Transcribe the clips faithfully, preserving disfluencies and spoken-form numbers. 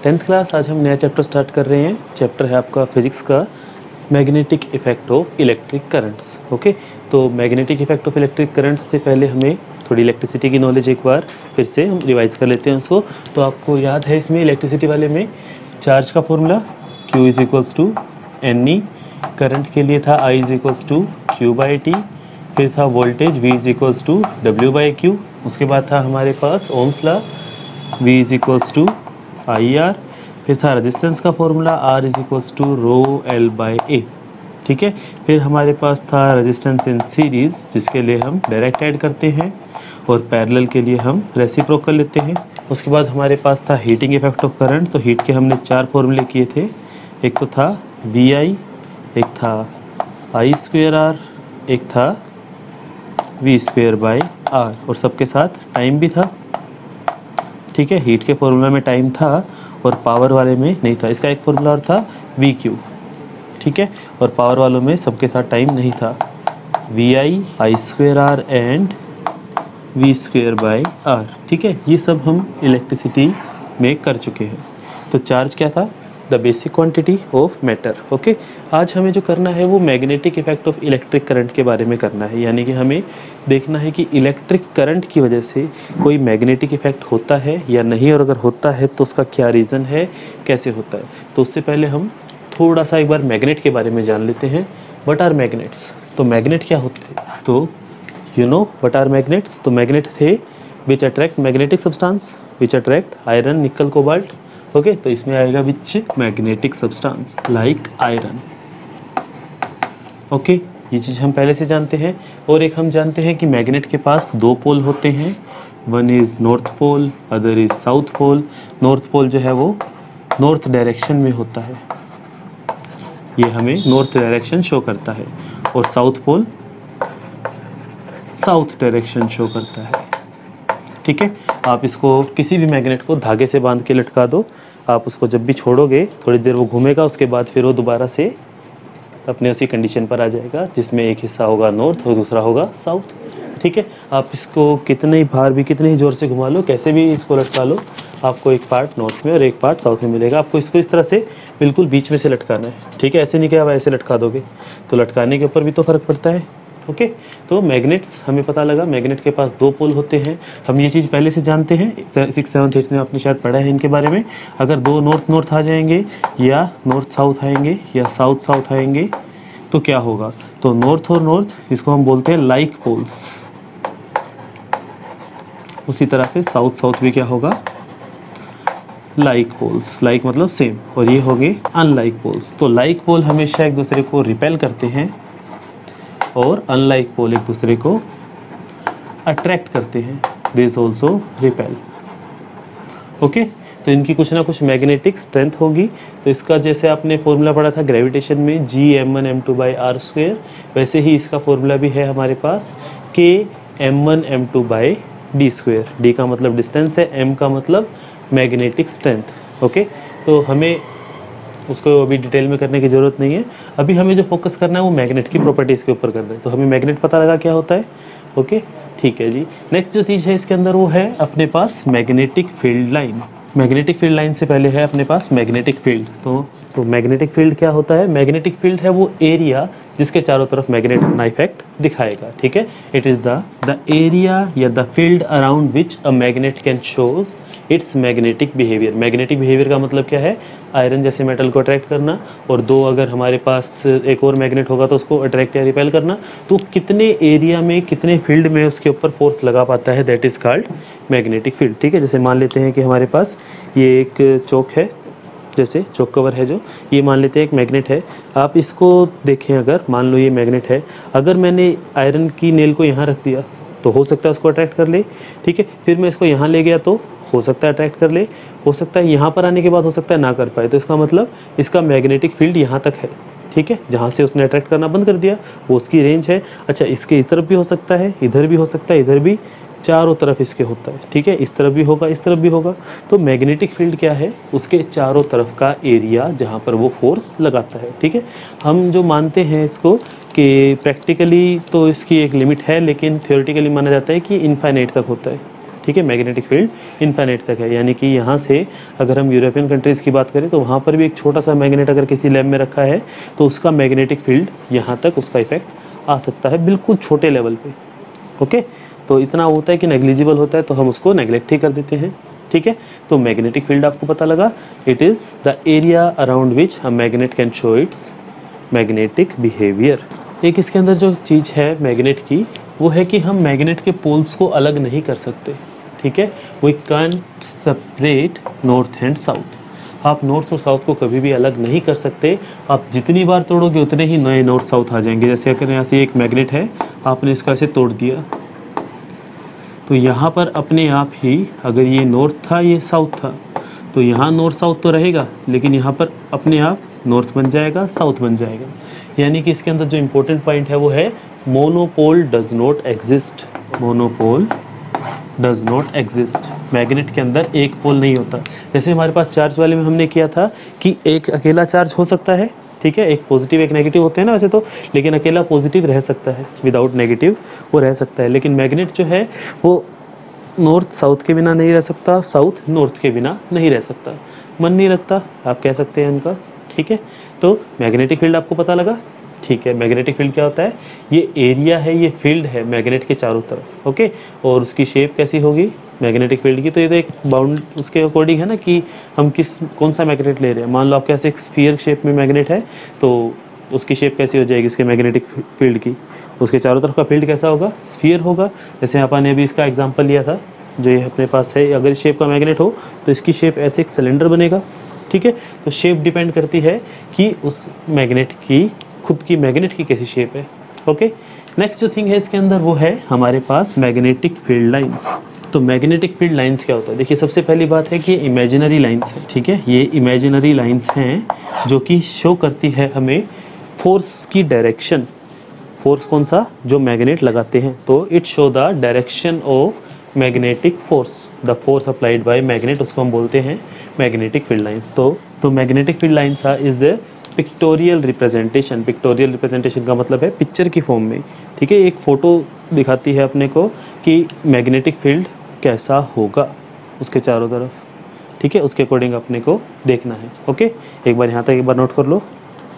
Tenth class आज हम नया चैप्टर स्टार्ट कर रहे हैं। चैप्टर है आपका फिजिक्स का magnetic effect of electric currents. Okay, तो magnetic effect of electric currents से पहले हमें थोड़ी इलेक्ट्रिसिटी की नॉलेज एक बार फिर से हम रिवाइज कर लेते हैं उसको। तो आपको याद है इसमें इलेक्ट्रिसिटी वाले में चार्ज का formula Q is equals to N E, current के लिए था I is equals to Q by T, फिर था voltage V is equals to W by Q, उसके बाद था हमारे पास ohm's law V is equals to I R, फिर था रेजिस्टेंस का formula R is equals to rho L by A. ठीक है, फिर हमारे पास था रेजिस्टेंस इन सीरीज़ जिसके लिए हम डायरेक्ट ऐड करते हैं और पैरेलल के लिए हम रेसिप्रोकल लेते हैं। उसके बाद हमारे पास था हीटिंग इफेक्ट ऑफ करंट। तो हीट के हमने चार फॉर्मूले किए थे, एक तो था बी आई, एक था आई स्क्वेयर आर, एक था वी स्क्वेयर बाई आर और सबके साथ टाइम भी था। ठीक है, हीट के फॉर्मूला में टाइम था और पावर वाले में नहीं था। इसका एक फॉर्मूला और था वी क्यू। ठीक है, और पावर वालों में सबके साथ टाइम नहीं था। V I, I square R and V square by R. ठीक है, ये सब हम इलेक्ट्रिसिटी में कर चुके हैं। तो चार्ज क्या था? The basic quantity of matter. Okay, आज हमें जो करना है वो magnetic effect of electric current के बारे में करना है, यानी कि हमें देखना है कि इलेक्ट्रिक करंट की वजह से कोई मैग्नेटिक इफेक्ट होता है या नहीं, और अगर होता है तो उसका क्या रीज़न है, कैसे होता है। तो उससे पहले हम थोड़ा सा एक बार मैग्नेट के बारे में जान लेते हैं। What are magnets? तो मैग्नेट क्या होते थे? तो you know what are magnets? तो मैग्नेट थे which attract magnetic substance, which attract iron, nickel, cobalt. Okay, तो इसमें आएगा which magnetic substance like iron. Okay, ये चीज़ हम पहले से जानते हैं। और एक हम जानते हैं कि मैग्नेट के पास दो पोल होते हैं, one is north pole, other is south pole. North pole जो है वो नॉर्थ डायरेक्शन में होता है, ये हमें नॉर्थ डायरेक्शन शो करता है, और south pole south direction show करता है। ठीक है, आप इसको किसी भी मैग्नेट को धागे से बांध के लटका दो, आप उसको जब भी छोड़ोगे थोड़ी देर वो घूमेगा, उसके बाद फिर वो दोबारा से अपने उसी कंडीशन पर आ जाएगा जिसमें एक हिस्सा होगा नॉर्थ और दूसरा होगा साउथ। ठीक है, आप इसको कितने ही बार भी कितने ही ज़ोर से घुमा लो, कैसे भी इसको लटका लो, आपको एक पार्ट नॉर्थ में और एक पार्ट साउथ में मिलेगा। आपको इसको इस तरह से बिल्कुल बीच में से लटकाना है। ठीक है, ऐसे नहीं कि आप ऐसे लटका दोगे, तो लटकाने के ऊपर भी तो फ़र्क पड़ता है। ओके, तो मैग्नेट्स हमें पता लगा मैग्नेट के पास दो पोल होते हैं। हम ये चीज़ पहले से जानते हैं, सिक्स सेवन्थ एट्थ में आपने शायद पढ़ा है इनके बारे में। अगर दो नॉर्थ नॉर्थ आ जाएंगे या नॉर्थ साउथ आएंगे या साउथ साउथ आएंगे तो क्या होगा? तो नॉर्थ और नॉर्थ, जिसको हम बोलते हैं लाइक पोल्स, उसी तरह से साउथ साउथ भी क्या होगा? Like poles. लाइक मतलब सेम, और ये होंगे अनलाइक पोल्स। तो लाइक पोल हमेशा एक दूसरे को रिपेल करते हैं और अनलाइक पोल एक दूसरे को अट्रैक्ट करते हैं, दिस ऑल्सो रिपेल। ओके, तो इनकी कुछ ना कुछ मैग्नेटिक स्ट्रेंथ होगी। तो इसका जैसे आपने फॉर्मूला पढ़ा था ग्रेविटेशन में G M one M two by R square, वैसे ही इसका फॉर्मूला भी है हमारे पास K M one M two by D square. D का मतलब डिस्टेंस है, एम का मतलब मैग्नेटिक स्ट्रेंथ। ओके, तो हमें उसको अभी डिटेल में करने की ज़रूरत नहीं है। अभी हमें जो फोकस करना है वो मैग्नेट की प्रॉपर्टीज़ के ऊपर करना है। तो हमें मैग्नेट पता लगा क्या होता है। ओके, ठीक है जी। नेक्स्ट जो चीज़ है इसके अंदर वो है अपने पास magnetic field line. Magnetic field line से पहले है अपने पास मैग्नेटिक फील्ड। तो तो मैग्नेटिक फील्ड क्या होता है? मैग्नेटिक फील्ड है वो एरिया जिसके चारों तरफ मैग्नेट अपना इफेक्ट दिखाएगा। ठीक है, it is the the area या the field around which a magnet can shows its magnetic behaviour. Magnetic behaviour का मतलब क्या है? आयरन जैसे मेटल को अट्रैक्ट करना, और दो अगर हमारे पास एक और मैग्नेट होगा तो उसको अट्रैक्ट या रिपेल करना। तो कितने एरिया में कितने फील्ड में उसके ऊपर फोर्स लगा पाता है, that is called magnetic field. ठीक है, जैसे मान लेते हैं कि हमारे पास ये एक चौक है, जैसे चौक कवर है जो, ये मान लेते हैं एक मैग्नेट है। आप इसको देखें, अगर मान लो ये मैग्नेट है, अगर मैंने आयरन की नेल को यहाँ रख दिया तो हो सकता है उसको अट्रैक्ट कर ले। ठीक है, फिर मैं इसको यहाँ ले गया तो हो सकता है अट्रैक्ट कर ले, हो सकता है यहाँ पर आने के बाद हो सकता है ना कर पाए। तो इसका मतलब इसका मैग्नेटिक फील्ड यहाँ तक है। ठीक है, जहाँ से उसने अट्रैक्ट करना बंद कर दिया वो उसकी रेंज है। अच्छा, इसके इस तरफ भी हो सकता है, इधर भी हो सकता है, इधर भी, चारों तरफ इसके होता है। ठीक है, इस तरफ भी होगा, इस तरफ भी होगा। तो मैग्नेटिक फील्ड क्या है? उसके चारों तरफ का एरिया जहाँ पर वो फोर्स लगाता है। ठीक है, हम जो मानते हैं इसको कि प्रैक्टिकली तो इसकी एक लिमिट है, लेकिन थ्योरेटिकली माना जाता है कि इनफाइनाइट तक होता है। ठीक है, मैग्नेटिक फील्ड इनफाइनाइट तक है। यानी कि यहाँ से अगर हम यूरोपियन कंट्रीज़ की बात करें तो वहाँ पर भी एक छोटा सा मैग्नेट अगर किसी लैब में रखा है तो उसका मैग्नेटिक फील्ड यहाँ तक उसका इफेक्ट आ सकता है, बिल्कुल छोटे लेवल पे। ओके, तो इतना होता है कि नेग्लिजिबल होता है तो हम उसको नेग्लेक्ट ही कर देते हैं। ठीक है, तो मैग्नेटिक फील्ड आपको पता लगा, it is the area around which a magnet can show its magnetic behaviour. एक इसके अंदर जो चीज़ है मैग्नेट की, वो है कि हम मैग्नेट के पोल्स को अलग नहीं कर सकते। ठीक है, we can separate north and south. आप नॉर्थ और साउथ को कभी भी अलग नहीं कर सकते। आप जितनी बार तोड़ोगे उतने ही नए नॉर्थ साउथ आ जाएंगे। जैसे अगर यहाँ से एक मैग्नेट है, आपने इसका ऐसे तोड़ दिया तो यहाँ पर अपने आप ही, अगर ये नॉर्थ था ये साउथ था, तो यहाँ नॉर्थ साउथ तो रहेगा, लेकिन यहाँ पर अपने आप नॉर्थ बन जाएगा, साउथ बन जाएगा। यानी कि इसके अंदर जो इम्पोर्टेंट पॉइंट है वो है monopole does not exist. Monopole does not exist. Magnet के अंदर एक पोल नहीं होता। जैसे हमारे पास चार्ज वाले में हमने किया था कि एक अकेला चार्ज हो सकता है, ठीक है, एक पॉजिटिव एक नेगेटिव होते हैं ना वैसे तो, लेकिन अकेला पॉजिटिव रह सकता है, विदाउट नेगेटिव वो रह सकता है। लेकिन मैग्नेट जो है वो नॉर्थ साउथ के बिना नहीं रह सकता, साउथ नॉर्थ के बिना नहीं रह सकता। मन नहीं लगता आप कह सकते हैं इनका। ठीक है, तो मैग्नेटिक फील्ड आपको पता लगा। ठीक है, मैग्नेटिक फील्ड क्या होता है, ये एरिया है, ये फील्ड है मैग्नेट के चारों तरफ। ओके, और उसकी शेप कैसी होगी मैग्नेटिक फील्ड की, तो ये तो एक बाउंड उसके अकॉर्डिंग है ना कि हम किस कौन सा मैग्नेट ले रहे हैं। मान लो आपके पास एक स्फीयर शेप में मैग्नेट है तो उसकी शेप कैसी हो जाएगी इसके मैग्नेटिक फील्ड की, उसके चारों तरफ का फील्ड कैसा होगा, स्फीयर होगा। जैसे अपन ने अभी इसका एग्जाम्पल लिया था, जो ये अपने पास है, अगर शेप का मैग्नेट हो तो इसकी शेप ऐसे एक सिलेंडर बनेगा। ठीक है, तो शेप डिपेंड करती है कि उस मैग्नेट की खुद की मैग्नेट की कैसी शेप है। ओके, नेक्स्ट जो थिंग है इसके अंदर वो है हमारे पास मैग्नेटिक फील्ड लाइंस। तो मैग्नेटिक फील्ड लाइंस क्या होता है, देखिए सबसे पहली बात है कि ये इमेजिनरी लाइंस है। ठीक है, ये इमेजिनरी लाइंस हैं जो कि शो करती है हमें फोर्स की डायरेक्शन। फोर्स कौन सा, जो मैग्नेट लगाते हैं, तो it show the direction of magnetic force, the force applied by magnet, उसको हम बोलते हैं मैग्नेटिक फील्ड लाइंस। तो तो magnetic field lines is the pictorial representation. Pictorial representation का मतलब है पिक्चर की फॉर्म में। ठीक है, एक फ़ोटो दिखाती है अपने को कि मैग्नेटिक फील्ड कैसा होगा उसके चारों तरफ। ठीक है, उसके अकॉर्डिंग अपने को देखना है। ओके, एक बार यहाँ तक एक बार नोट कर लो।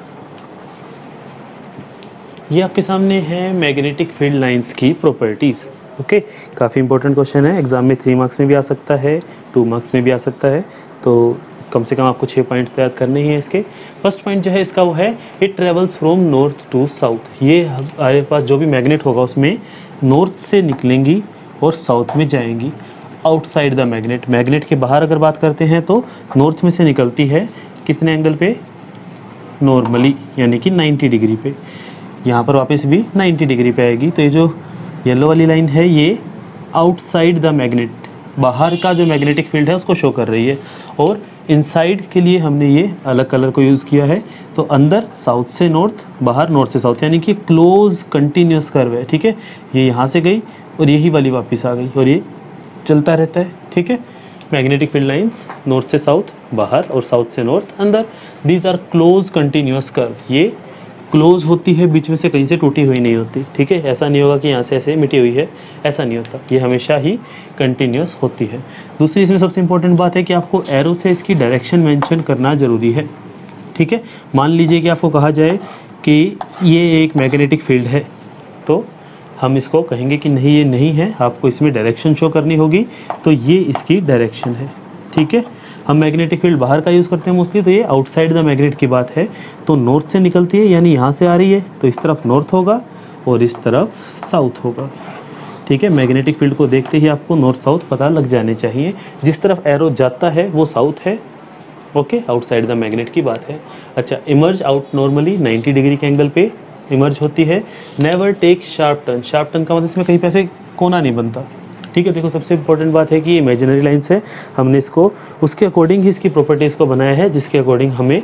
ये आपके सामने है मैग्नेटिक फील्ड लाइंस की प्रॉपर्टीज़। ओके, काफ़ी इंपॉर्टेंट क्वेश्चन है, एग्जाम में थ्री मार्क्स में भी आ सकता है, टू मार्क्स में भी आ सकता है, तो कम से कम आपको छः पॉइंट्स याद करने ही हैं इसके। फर्स्ट पॉइंट जो है इसका वो है it travels from north to south. ये हमारे पास जो भी मैग्नेट होगा उसमें नॉर्थ से निकलेंगी और साउथ में जाएंगी, आउटसाइड द मैग्नेट। मैग्नेट के बाहर अगर बात करते हैं तो नॉर्थ में से निकलती है कितने एंगल पे, नॉर्मली, यानी कि नाइन्टी डिग्री पे। यहाँ पर वापस भी नाइन्टी डिग्री पे आएगी। तो ये जो येलो वाली लाइन है ये आउटसाइड द मैग्नेट, बाहर का जो मैग्नेटिक फील्ड है उसको शो कर रही है। और इनसाइड के लिए हमने ये अलग कलर को यूज़ किया है। तो अंदर साउथ से नॉर्थ, बाहर नॉर्थ से साउथ, यानी कि क्लोज कंटिन्यूस कर्व है। ठीक है, ये यहाँ से गई और यही वाली वापस आ गई और ये चलता रहता है। ठीक है, मैग्नेटिक फील्ड लाइंस नॉर्थ से साउथ बाहर और साउथ से नॉर्थ अंदर, these are close continuous curve. ये क्लोज होती है, बीच में से कहीं से टूटी हुई नहीं होती। ठीक है, ऐसा नहीं होगा कि यहाँ से ऐसे मिटी हुई है, ऐसा नहीं होता, ये हमेशा ही कंटिन्यूस होती है। दूसरी इसमें सबसे इंपॉर्टेंट बात है कि आपको एरो से इसकी डायरेक्शन मेंशन करना ज़रूरी है। ठीक है, मान लीजिए कि आपको कहा जाए कि ये एक मैग्नेटिक फील्ड है, तो हम इसको कहेंगे कि नहीं ये नहीं है, आपको इसमें डायरेक्शन शो करनी होगी, तो ये इसकी डायरेक्शन है। ठीक है, हम मैग्नेटिक फील्ड बाहर का यूज़ करते हैं मोस्टली, तो ये आउटसाइड द मैग्नेट की बात है। तो नॉर्थ से निकलती है, यानी यहाँ से आ रही है, तो इस तरफ नॉर्थ होगा और इस तरफ साउथ होगा। ठीक है, मैग्नेटिक फील्ड को देखते ही आपको नॉर्थ साउथ पता लग जाने चाहिए। जिस तरफ एरो जाता है वो साउथ है। ओके, आउटसाइड द मैग्नेट की बात है। अच्छा, emerge out normally ninety degree के एंगल पे इमर्ज होती है। Never take sharp turn. Sharp turn का मतलब इसमें कहीं पे ऐसे कोना नहीं बनता। ठीक है, देखो सबसे इंपॉर्टेंट बात है कि इमेजिनरी लाइंस है, हमने इसको उसके अकॉर्डिंग ही इसकी प्रॉपर्टीज़ को बनाया है, जिसके अकॉर्डिंग हमें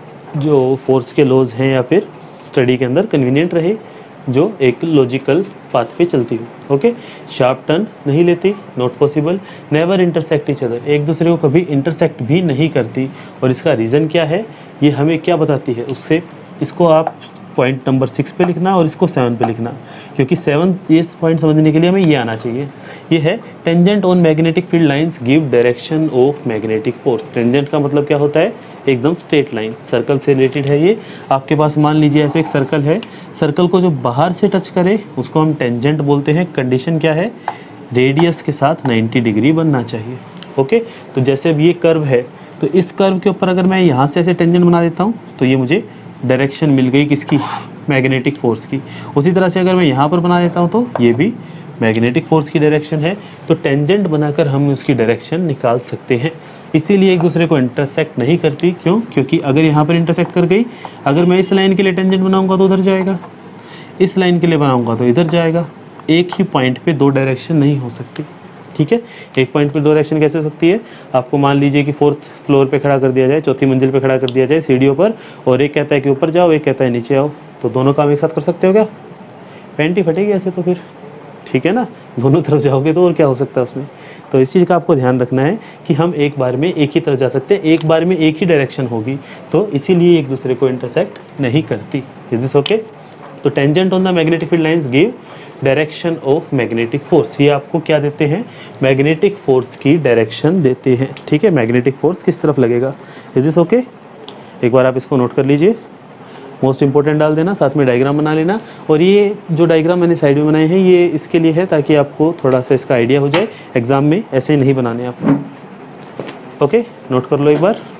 जो फोर्स के लॉज हैं या फिर स्टडी के अंदर कन्वीनियंट रहे, जो एक लॉजिकल पाथ पे चलती हो। ओके, शार्प टर्न नहीं लेती, not possible. Never intersect each other, एक दूसरे को कभी इंटरसेक्ट भी नहीं करती। और इसका रीज़न क्या है, ये हमें क्या बताती है, उससे इसको आप पॉइंट नंबर सिक्स पे लिखना और इसको सेवन पे लिखना, क्योंकि सेवन ये पॉइंट समझने के लिए हमें ये आना चाहिए। ये है tangent on magnetic field lines give direction of magnetic force. Tangent का मतलब क्या होता है, एकदम स्ट्रेट लाइन, सर्कल से रिलेटेड है ये। आपके पास मान लीजिए ऐसे एक सर्कल है, सर्कल को जो बाहर से टच करे उसको हम टेंजेंट बोलते हैं। कंडीशन क्या है, रेडियस के साथ नाइन्टी डिग्री बनना चाहिए। ओके, तो जैसे अब ये कर्व है, तो इस कर्व के ऊपर अगर मैं यहाँ से ऐसे टेंजेंट बना देता हूँ तो ये मुझे डायरेक्शन मिल गई किसकी, मैग्नेटिक फोर्स की। उसी तरह से अगर मैं यहाँ पर बना देता हूँ तो ये भी मैग्नेटिक फोर्स की डायरेक्शन है। तो टेंजेंट बनाकर हम उसकी डायरेक्शन निकाल सकते हैं। इसीलिए एक दूसरे को इंटरसेक्ट नहीं करती। क्यों? क्योंकि अगर यहाँ पर इंटरसेक्ट कर गई, अगर मैं इस लाइन के लिए टेंजेंट बनाऊँगा तो उधर जाएगा, इस लाइन के लिए बनाऊँगा तो इधर जाएगा। एक ही पॉइंट पे दो डायरेक्शन नहीं हो सकती। ठीक है, एक पॉइंट पे दो डायरेक्शन कैसे हो सकती है? आपको मान लीजिए कि फोर्थ फ्लोर पे खड़ा कर दिया जाए, चौथी मंजिल पे खड़ा कर दिया जाए सीढ़ियों पर, और एक कहता है कि ऊपर जाओ, एक कहता है नीचे आओ, तो दोनों काम एक साथ कर सकते हो क्या? पैंट ही फटेगी ऐसे तो फिर, ठीक है ना, दोनों तरफ जाओगे तो और क्या हो सकता है उसमें। तो इस चीज़ का आपको ध्यान रखना है कि हम एक बार में एक ही तरफ जा सकते हैं, एक बार में एक ही डायरेक्शन होगी, तो इसीलिए एक दूसरे को इंटरसेक्ट नहीं करती। Is this okay? तो tangent on the magnetic field lines give direction of magnetic force. ये आपको क्या देते हैं? मैग्नेटिक फोर्स की डायरेक्शन देते हैं। ठीक है, मैग्नेटिक फोर्स किस तरफ लगेगा। Is this okay? एक बार आप इसको नोट कर लीजिए, मोस्ट इंपॉर्टेंट डाल देना, साथ में डायग्राम बना लेना। और ये जो डायग्राम मैंने साइड में बनाए हैं ये इसके लिए है ताकि आपको थोड़ा सा इसका आइडिया हो जाए, एग्जाम में ऐसे नहीं बनाने आपको। ओके, नोट कर लो एक बार।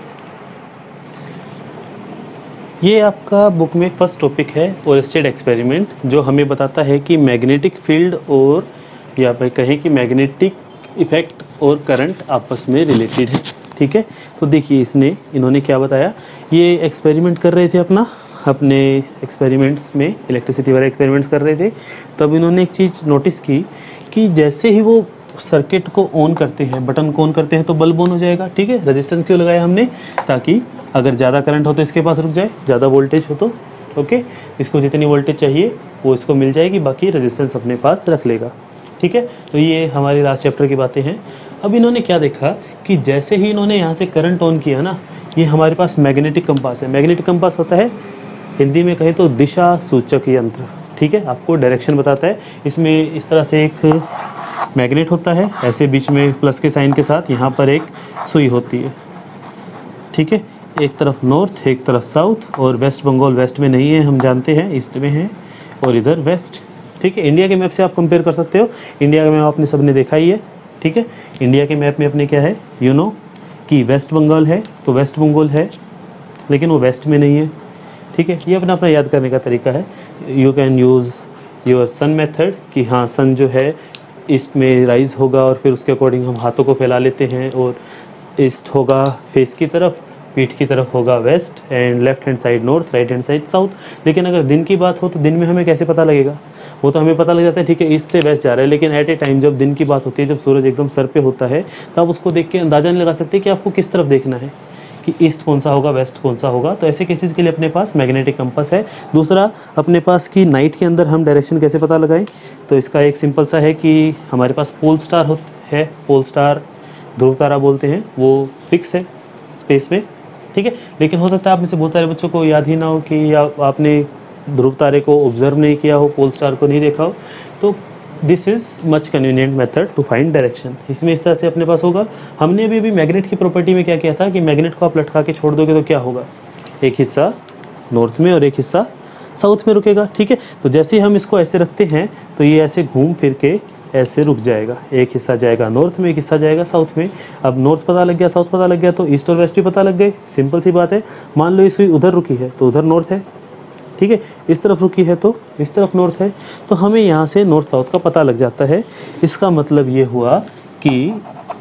ये आपका बुक में फर्स्ट टॉपिक है ओरेस्टेड एक्सपेरिमेंट, जो हमें बताता है कि मैग्नेटिक फील्ड और या फिर कहें कि मैग्नेटिक इफेक्ट और करंट आपस में रिलेटेड है। ठीक है, तो देखिए इसने इन्होंने क्या बताया। ये एक्सपेरिमेंट कर रहे थे अपना अपने एक्सपेरिमेंट्स में, इलेक्ट्रिसिटी वाले एक्सपेरिमेंट्स कर रहे थे। तब इन्होंने एक चीज़ नोटिस की कि जैसे ही वो सर्किट को ऑन करते हैं, बटन को ऑन करते हैं तो बल्ब ऑन हो जाएगा। ठीक है, रेजिस्टेंस क्यों लगाया हमने? ताकि अगर ज़्यादा करंट हो तो इसके पास रुक जाए, ज़्यादा वोल्टेज हो तो ओके, इसको जितनी वोल्टेज चाहिए वो इसको मिल जाएगी, बाकी रेजिस्टेंस अपने पास रख लेगा। ठीक है, तो ये हमारी लास्ट चैप्टर की बातें हैं। अब इन्होंने क्या देखा कि जैसे ही इन्होंने यहाँ से करंट ऑन किया ना, ये हमारे पास मैग्नेटिक कंपास है। मैग्नेटिक कंपास होता है हिंदी में कहें तो दिशा सूचक यंत्र। ठीक है, आपको डायरेक्शन बताता है। इसमें इस तरह से एक मैग्नेट होता है, ऐसे बीच में प्लस के साइन के साथ यहाँ पर एक सुई होती है। ठीक है, एक तरफ नॉर्थ, एक तरफ साउथ, और वेस्ट बंगाल वेस्ट में नहीं है, हम जानते हैं, ईस्ट में है, और इधर वेस्ट। ठीक है, इंडिया के मैप से आप कंपेयर कर सकते हो। इंडिया का मैप आपने सबने देखा ही है। ठीक है, इंडिया के मैप में अपने क्या है, यू नो कि वेस्ट बंगाल है, तो वेस्ट बंगाल है, लेकिन वो वेस्ट में नहीं है। ठीक है, ये अपना अपना याद करने का तरीका है। You can use your sun method कि हाँ, सन जो है ईस्ट में राइज होगा और फिर उसके अकॉर्डिंग हम हाथों को फैला लेते हैं, और ईस्ट होगा फेस की तरफ, पीठ की तरफ होगा west, and left hand side north, right hand side south. लेकिन अगर दिन की बात हो तो दिन में हमें कैसे पता लगेगा? वो तो हमें पता लग जाता है, ठीक है, ईस्ट से वेस्ट जा रहा है, लेकिन एट ए टाइम जब दिन की बात होती है, जब सूरज एकदम सर पे होता है, तो आप उसको देख के अंदाजा नहीं लगा सकते कि आपको किस तरफ देखना है, कि ईस्ट कौन सा होगा, वेस्ट कौन सा होगा। तो ऐसे केसेस के लिए अपने पास मैग्नेटिक कंपास है। दूसरा अपने पास कि नाइट के अंदर हम डायरेक्शन कैसे पता लगाएं, तो इसका एक सिंपल सा है कि हमारे पास पोल स्टार हो है, पोल स्टार ध्रुव तारा बोलते हैं, वो फिक्स है स्पेस में। ठीक है, लेकिन हो सकता है आप में से बहुत सारे बच्चों को याद ही ना हो कि या आपने ध्रुव तारे को ऑब्जर्व नहीं किया हो, पोल स्टार को नहीं देखा हो, तो this is much convenient method to find direction. इसमें इस तरह से अपने पास होगा। हमने अभी अभी मैग्नेट की प्रॉपर्टी में क्या किया था कि मैग्नेट को आप लटका के छोड़ दोगे तो क्या होगा, एक हिस्सा नॉर्थ में और एक हिस्सा साउथ में रुकेगा। ठीक है, तो जैसे ही हम इसको ऐसे रखते हैं तो ये ऐसे घूम फिर के ऐसे रुक जाएगा, एक हिस्सा जाएगा नॉर्थ में, एक हिस्सा जाएगा साउथ में। अब नॉर्थ पता लग गया, साउथ पता लग गया, तो ईस्ट और वेस्ट भी पता लग गए। सिंपल सी बात है। मान लो ये सुई उधर रुकी है तो उधर नॉर्थ है, ठीक है, इस तरफ रुकी है तो इस तरफ नॉर्थ है, तो हमें यहाँ से नॉर्थ साउथ का पता लग जाता है। इसका मतलब ये हुआ कि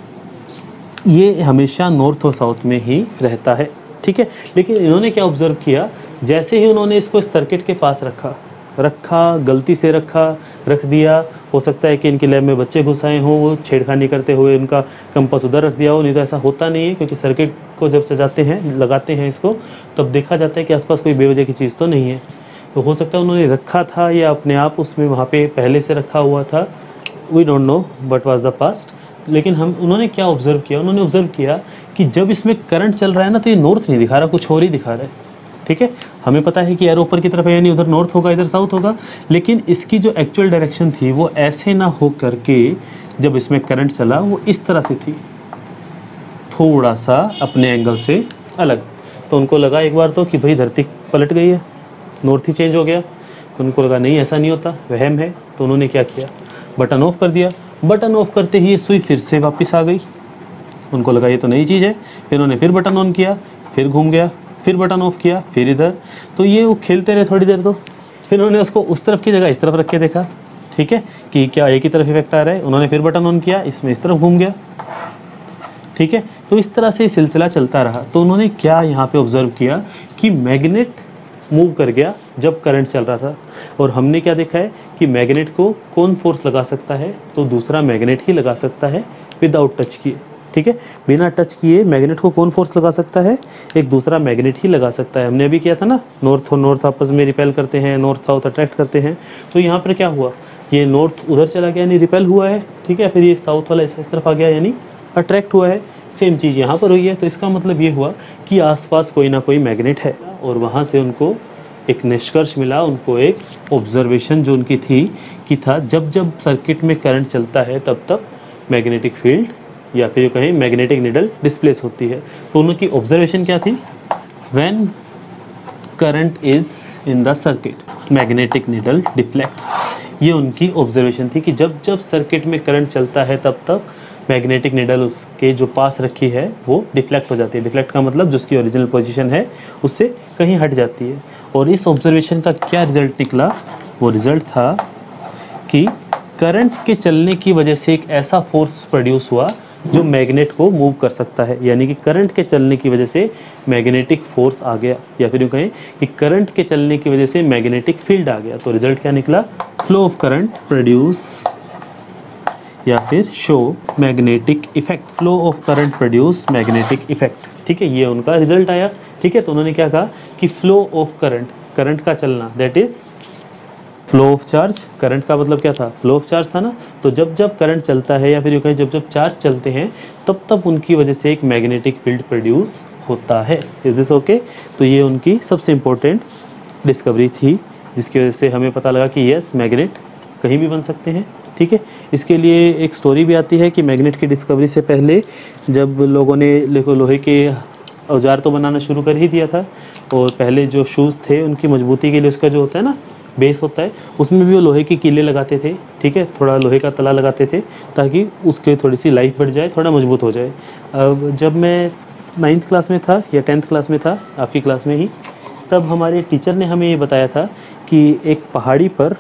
ये हमेशा नॉर्थ और साउथ में ही रहता है। ठीक है, लेकिन इन्होंने क्या ऑब्जर्व किया, जैसे ही उन्होंने इसको इस सर्किट के पास रखा रखा गलती से रखा रख दिया, हो सकता है कि इनके लैब में बच्चे घुस आए हों, वो छेड़खानी करते हुए उनका कंपास उधर रख दिया हो, नहीं तो ऐसा होता नहीं है, क्योंकि सर्किट को जब सजाते हैं, लगाते हैं इसको, तब देखा जाता है कि आसपास कोई बेवजह की चीज़ तो नहीं है। तो हो सकता है उन्होंने रखा था या अपने आप उसमें वहाँ पे पहले से रखा हुआ था, we don't know but was the past. लेकिन हम उन्होंने क्या ऑब्जर्व किया, उन्होंने ऑब्जर्व किया कि जब इसमें करंट चल रहा है ना, तो ये नॉर्थ नहीं दिखा रहा, कुछ और ही दिखा रहा है। ठीक है, हमें पता है कि एरो ऊपर की तरफ है, यानी उधर नॉर्थ होगा, इधर साउथ होगा, लेकिन इसकी जो एक्चुअल डायरेक्शन थी वो ऐसे ना हो करके जब इसमें करंट चला वो इस तरह से थी, थोड़ा सा अपने एंगल से अलग। तो उनको लगा एक बार तो कि भाई धरती पलट गई है, नॉर्थ ही चेंज हो गया। तो उनको लगा नहीं ऐसा नहीं होता, वहम है। तो उन्होंने क्या किया, बटन ऑफ कर दिया। बटन ऑफ करते ही ये सुई फिर से वापस आ गई। उनको लगा ये तो नई चीज़ है। फिर उन्होंने फिर बटन ऑन किया, फिर घूम गया, फिर बटन ऑफ किया, फिर इधर। तो ये वो खेलते रहे थोड़ी देर। तो फिर उन्होंने उसको उस तरफ की जगह इस तरफ रख के देखा, ठीक है, कि क्या एक ही तरफ इफेक्ट आ रहा है। उन्होंने फिर बटन ऑन किया, इसमें इस तरफ घूम गया, ठीक है। तो इस तरह से सिलसिला चलता रहा। तो उन्होंने क्या यहाँ पे ऑब्जर्व किया कि मैग्नेट मूव कर गया जब करंट चल रहा था। और हमने क्या देखा है कि मैग्नेट को कौन फोर्स लगा सकता है, तो दूसरा मैग्नेट ही लगा सकता है विदाउट टच किए, ठीक है। बिना टच किए मैग्नेट को कौन फोर्स लगा सकता है, एक दूसरा मैग्नेट ही लगा सकता है। हमने अभी किया था ना, नॉर्थ और नॉर्थ आपस में रिपेल करते हैं, नॉर्थ साउथ अट्रैक्ट करते हैं। तो यहाँ पर क्या हुआ, ये नॉर्थ उधर चला गया यानी रिपेल हुआ है, ठीक है। फिर ये साउथ वाला इस तरफ आ गया यानी अट्रैक्ट हुआ है। सेम चीज़ यहाँ पर हुई है। तो इसका मतलब ये हुआ कि आसपास कोई ना कोई मैग्नेट है। और वहाँ से उनको एक निष्कर्ष मिला, उनको एक ऑब्जर्वेशन जो उनकी थी कि था जब जब सर्किट में करंट चलता है तब तब मैग्नेटिक फील्ड या फिर कहें मैग्नेटिक निडल डिस्प्लेस होती है। तो उनकी ऑब्जर्वेशन क्या थी, when current is in the circuit magnetic needle deflects. ये उनकी ऑब्जर्वेशन थी कि जब जब सर्किट में करंट चलता है तब तक मैग्नेटिक निडल उसके जो पास रखी है वो डिफ्लेक्ट हो जाती है। डिफ्लेक्ट का मतलब जो उसकी ओरिजिनल पोजीशन है उससे कहीं हट जाती है। और इस ऑब्जर्वेशन का क्या रिजल्ट निकला, वो रिजल्ट था कि करंट के चलने की वजह से एक ऐसा फोर्स प्रोड्यूस हुआ जो मैग्नेट को मूव कर सकता है। यानी कि करंट के चलने की वजह से मैग्नेटिक फोर्स आ गया, या फिर यूँ कहें कि करंट के चलने की वजह से मैग्नेटिक फील्ड आ गया। तो रिजल्ट क्या निकला, फ्लो ऑफ करंट प्रोड्यूस या फिर show magnetic effect. Flow of current produce magnetic effect, ठीक है, ये उनका रिजल्ट आया, ठीक है। तो उन्होंने क्या कहा कि फ्लो ऑफ करंट, करंट का चलना, that is flow of charge. Current का मतलब क्या था, फ्लो ऑफ चार्ज था ना। तो जब जब करंट चलता है या फिर यूँ कहें जब जब चार्ज चलते हैं तब तब उनकी वजह से एक मैग्नेटिक फील्ड प्रोड्यूस होता है। Is this okay. तो ये उनकी सबसे इम्पोर्टेंट डिस्कवरी थी, जिसकी वजह से हमें पता लगा कि यस मैग्नेट कहीं भी बन सकते हैं, ठीक है। इसके लिए एक स्टोरी भी आती है कि मैग्नेट की डिस्कवरी से पहले जब लोगों ने देखो लोहे के औजार तो बनाना शुरू कर ही दिया था, और पहले जो शूज़ थे उनकी मजबूती के लिए उसका जो होता है ना बेस होता है, उसमें भी वो लोहे की कीले लगाते थे, ठीक है, थोड़ा लोहे का तला लगाते थे ताकि उसके थोड़ी सी लाइफ बढ़ जाए, थोड़ा मजबूत हो जाए। अब जब मैं नाइन्थ क्लास में था या टेंथ क्लास में था, आपकी क्लास में ही, तब हमारे टीचर ने हमें ये बताया था कि एक पहाड़ी पर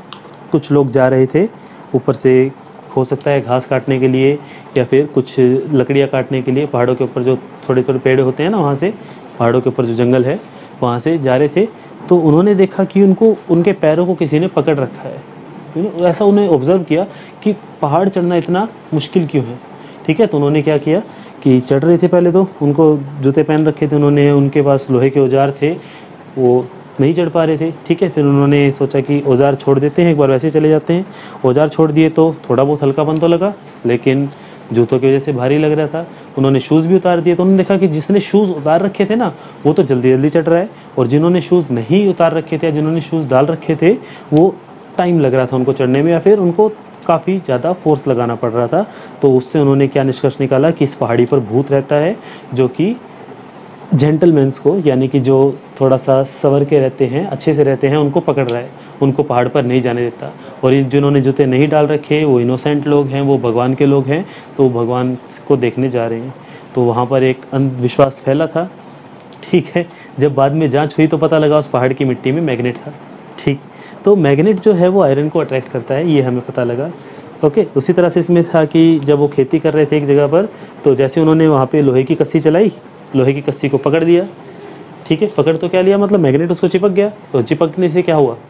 कुछ लोग जा रहे थे, ऊपर से हो सकता है घास काटने के लिए या फिर कुछ लकड़ियाँ काटने के लिए। पहाड़ों के ऊपर जो थोड़े थोड़े पेड़ होते हैं ना, वहाँ से पहाड़ों के ऊपर जो जंगल है वहाँ से जा रहे थे। तो उन्होंने देखा कि उनको उनके पैरों को किसी ने पकड़ रखा है। ऐसा उन्हें ऑब्ज़र्व किया कि पहाड़ चढ़ना इतना मुश्किल क्यों है, ठीक है। तो उन्होंने क्या किया कि चढ़ रहे थे, पहले तो उनको जूते पहन रखे थे उन्होंने, उनके पास लोहे के औजार थे, वो नहीं चढ़ पा रहे थे, ठीक है। फिर उन्होंने सोचा कि औजार छोड़ देते हैं, एक बार वैसे चले जाते हैं। औजार छोड़ दिए तो थोड़ा बहुत हल्कापन तो लगा, लेकिन जूतों की वजह से भारी लग रहा था। उन्होंने शूज़ भी उतार दिए, तो उन्होंने देखा कि जिसने शूज़ उतार रखे थे ना वो तो जल्दी जल्दी चढ़ रहा है, और जिन्होंने शूज़ नहीं उतार रखे थे या जिन्होंने शूज़ डाल रखे थे वो टाइम लग रहा था उनको चढ़ने में, या फिर उनको काफ़ी ज़्यादा फोर्स लगाना पड़ रहा था। तो उससे उन्होंने क्या निष्कर्ष निकाला कि इस पहाड़ी पर भूत रहता है जो कि जेंटलमैन्स को, यानी कि जो थोड़ा सा सवर के रहते हैं, अच्छे से रहते हैं, उनको पकड़ रहा है, उनको पहाड़ पर नहीं जाने देता। और ये जिन्होंने जूते नहीं डाल रखे वो इनोसेंट लोग हैं, वो भगवान के लोग हैं, तो भगवान को देखने जा रहे हैं। तो वहाँ पर एक अंधविश्वास फैला था, ठीक है। जब बाद में जांच हुई तो पता लगा उस पहाड़ की मिट्टी में मैग्नेट था, ठीक। तो मैग्नेट जो है वो आयरन को अट्रैक्ट करता है, ये हमें पता लगा, ओके। उसी तरह से इसमें था कि जब वो खेती कर रहे थे एक जगह पर, तो जैसे उन्होंने वहाँ पर लोहे की कस्सी चलाई, लोहे की कस्सी को पकड़ दिया, ठीक है। पकड़ तो क्या लिया, मतलब मैग्नेट उसको चिपक गया। तो चिपकने से क्या हुआ,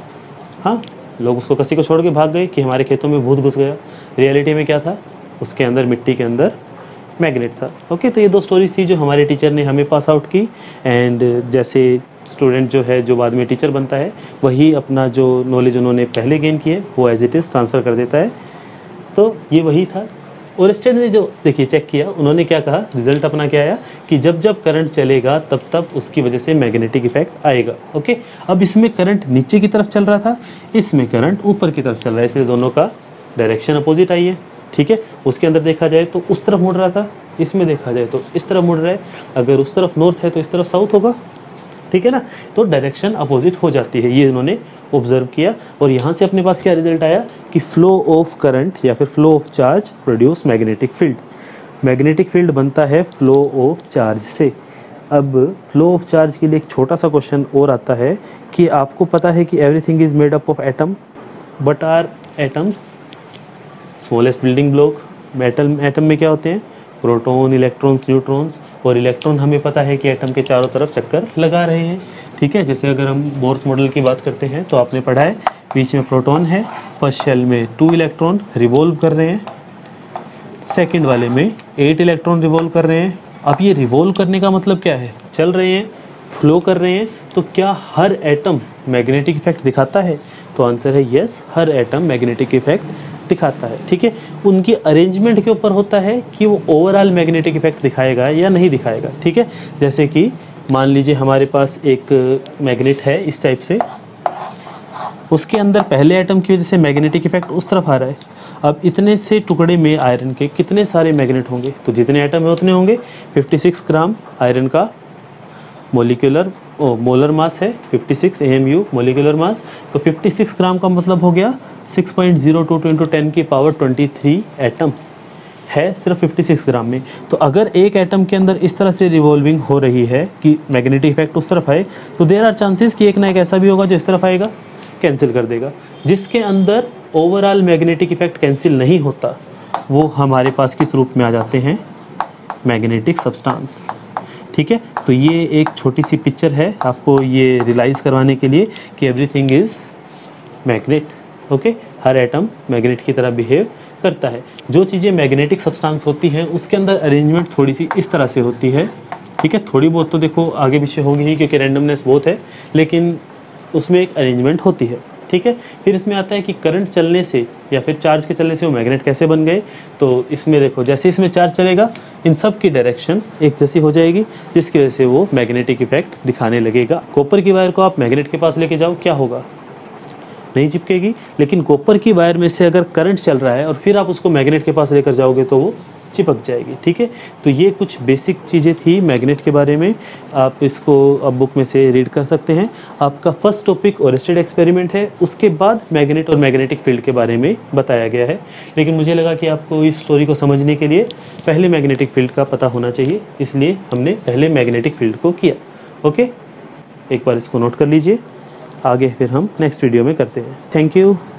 हाँ, लोग उसको कस्सी को छोड़ के भाग गए कि हमारे खेतों में भूत घुस गया। रियलिटी में क्या था, उसके अंदर मिट्टी के अंदर मैग्नेट था, ओके। तो ये दो स्टोरीज थी जो हमारे टीचर ने हमें पास आउट की। एंड जैसे स्टूडेंट जो है जो बाद में टीचर बनता है वही अपना जो नॉलेज उन्होंने पहले गेन किए वो एज इट इज़ ट्रांसफ़र कर देता है। तो ये वही था ओरेस्टेड ने जो देखिए चेक किया, उन्होंने क्या कहा, रिजल्ट अपना क्या आया कि जब जब करंट चलेगा तब तब उसकी वजह से मैग्नेटिक इफेक्ट आएगा। ओके, अब इसमें करंट नीचे की तरफ चल रहा था, इसमें करंट ऊपर की तरफ चल रहा है, इसलिए दोनों का डायरेक्शन अपोजिट आई है। ठीक है, उसके अंदर देखा जाए तो उस तरफ मुड़ रहा था, इसमें देखा जाए तो इस तरफ मुड़ रहा है। अगर उस तरफ नॉर्थ है तो इस तरफ साउथ होगा। ठीक है ना, तो डायरेक्शन अपोजिट हो जाती है, ये इन्होंने ऑब्जर्व किया। और यहाँ से अपने पास क्या रिजल्ट आया कि फ्लो ऑफ करंट या फिर flow of charge produce magnetic field. Magnetic field बनता है फ्लो ऑफ चार्ज से। अब फ्लो ऑफ चार्ज के लिए एक छोटा सा क्वेश्चन और आता है कि आपको पता है कि everything is made up of atom, but are atoms smallest building block. Metal atom में क्या होते हैं, प्रोटॉन, इलेक्ट्रॉन्स, न्यूट्रॉन्स। और इलेक्ट्रॉन हमें पता है कि एटम के चारों तरफ चक्कर लगा रहे हैं। ठीक है, जैसे अगर हम बोर्स मॉडल की बात करते हैं तो आपने पढ़ा है बीच में प्रोटॉन है, फर्स्ट शेल में टू इलेक्ट्रॉन रिवॉल्व कर रहे हैं, सेकंड वाले में एट इलेक्ट्रॉन रिवॉल्व कर रहे हैं। अब ये रिवॉल्व करने का मतलब क्या है, चल रहे हैं, फ्लो कर रहे हैं, तो क्या हर एटम मैग्नेटिक इफेक्ट दिखाता है? तो आंसर है यस, हर एटम मैग्नेटिक इफेक्ट दिखाता है। ठीक है, उनकी अरेंजमेंट के ऊपर होता है कि वो ओवरऑल मैग्नेटिक इफेक्ट दिखाएगा या नहीं दिखाएगा। ठीक है, जैसे कि मान लीजिए हमारे पास एक मैग्नेट है इस टाइप से, उसके अंदर पहले एटम की वजह से मैग्नेटिक इफेक्ट उस तरफ आ रहा है। अब इतने से टुकड़े में आयरन के कितने सारे मैग्नेट होंगे, तो जितने एटम है उतने होंगे। छप्पन ग्राम आयरन का मोलिकुलर ओ मोलर मास है, छप्पन A M U molecular mass, तो छप्पन ग्राम का मतलब हो गया six point zero two two into ten की पावर तेईस एटम्स है सिर्फ छप्पन ग्राम में। तो अगर एक एटम के अंदर इस तरह से रिवॉल्विंग हो रही है कि मैग्नेटिक इफेक्ट उस तरफ आए, तो देयर आर चांसेस कि एक ना एक ऐसा भी होगा जो इस तरफ आएगा, कैंसिल कर देगा। जिसके अंदर ओवरऑल मैग्नेटिक इफेक्ट कैंसिल नहीं होता, वो हमारे पास किस रूप में आ जाते हैं, मैग्नेटिक सब्सटेंस। ठीक है, तो ये एक छोटी सी पिक्चर है आपको ये रियलाइज़ करवाने के लिए कि एवरीथिंग इज़ मैग्नेट। ओके, हर एटम मैग्नेट की तरह बिहेव करता है। जो चीज़ें मैग्नेटिक सब्सटेंस होती हैं उसके अंदर अरेंजमेंट थोड़ी सी इस तरह से होती है। ठीक है, थोड़ी बहुत तो देखो आगे पीछे होगी ही क्योंकि रैंडमनेस बहुत है, लेकिन उसमें एक अरेंजमेंट होती है। ठीक है, फिर इसमें आता है कि करंट चलने से या फिर चार्ज के चलने से वो मैग्नेट कैसे बन गए। तो इसमें देखो जैसे इसमें चार्ज चलेगा इन सब की डायरेक्शन एक जैसी हो जाएगी, जिसकी वजह से वो मैग्नेटिक इफेक्ट दिखाने लगेगा। कॉपर की वायर को आप मैग्नेट के पास लेके जाओ, क्या होगा, नहीं चिपकेगी। लेकिन कॉपर की वायर में से अगर करंट चल रहा है और फिर आप उसको मैग्नेट के पास लेकर जाओगे तो वो चिपक जाएगी। ठीक है, तो ये कुछ बेसिक चीज़ें थी मैग्नेट के बारे में, आप इसको अब बुक में से रीड कर सकते हैं। आपका फर्स्ट टॉपिक ओरेस्टेड एक्सपेरिमेंट है, उसके बाद मैग्नेट और मैग्नेटिक फील्ड के बारे में बताया गया है। लेकिन मुझे लगा कि आपको इस स्टोरी को समझने के लिए पहले मैग्नेटिक फील्ड का पता होना चाहिए, इसलिए हमने पहले मैग्नेटिक फील्ड को किया। ओके, एक बार इसको नोट कर लीजिए, आगे फिर हम नेक्स्ट वीडियो में करते हैं। Thank you.